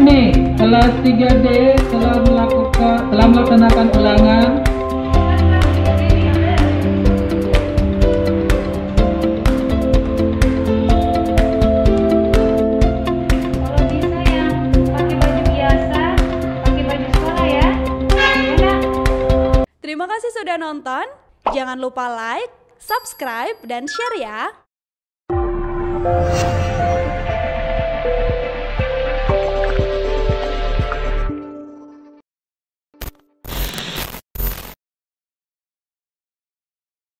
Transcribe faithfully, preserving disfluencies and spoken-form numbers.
nih, kelas tiga D telah melakukan telah melaksanakan ulangan. Kalau bisa yang pakai baju biasa, pakai baju sekolah ya. Ya, Nak? Terima kasih sudah nonton. Jangan lupa like, subscribe, dan share ya.